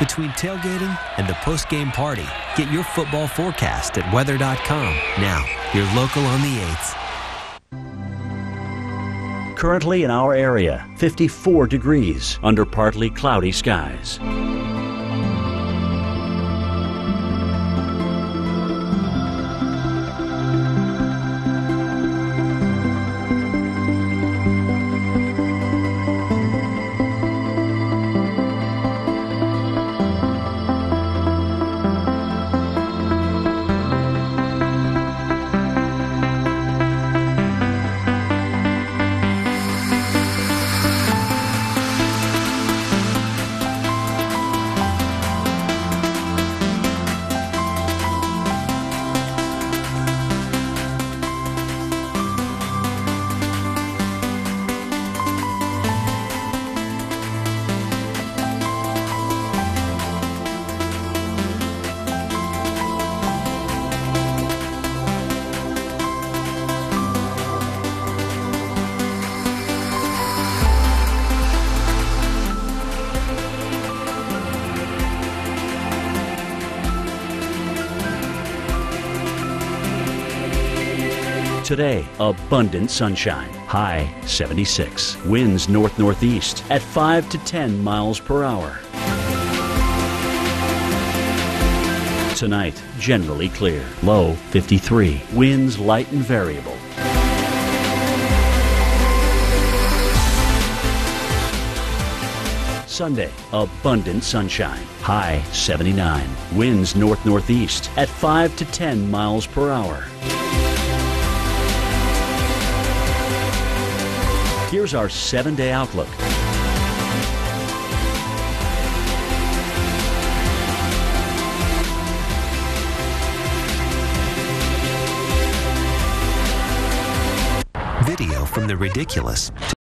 Between tailgating and the post-game party, get your football forecast at weather.com. Now, you're local on the 8th. Currently in our area, 54 degrees under partly cloudy skies. Today, abundant sunshine. High 76. Winds north-northeast at 5 to 10 miles per hour. Tonight, generally clear. Low 53. Winds light and variable. Sunday, abundant sunshine. High 79. Winds north-northeast at 5 to 10 miles per hour. Here's our 7-day outlook. Video from the ridiculous